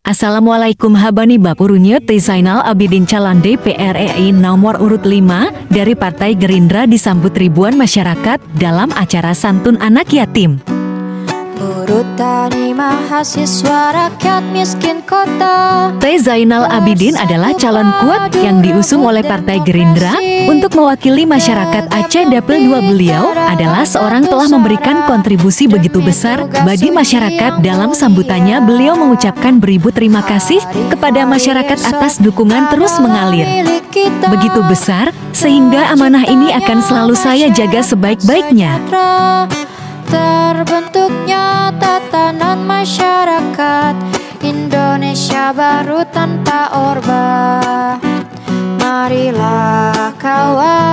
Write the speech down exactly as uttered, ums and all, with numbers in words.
Assalamualaikum habani bapurunya T Zainal Abidin calon D P R R I nomor urut lima dari Partai Gerindra disambut ribuan masyarakat dalam acara santun anak yatim. Urutani mahasiswa rakyat miskin kota. T Zainal Abidin adalah calon kuat yang diusung oleh Partai Gerindra untuk mewakili masyarakat Aceh. Dapil dua beliau adalah seorang telah memberikan kontribusi begitu besar bagi masyarakat. Dalam sambutannya beliau mengucapkan beribu terima kasih kepada masyarakat atas dukungan terus mengalir begitu besar, sehingga amanah ini akan selalu saya jaga sebaik-baiknya. Terbentuknya tatanan masyarakat Indonesia baru tanpa orba. Marilah kawan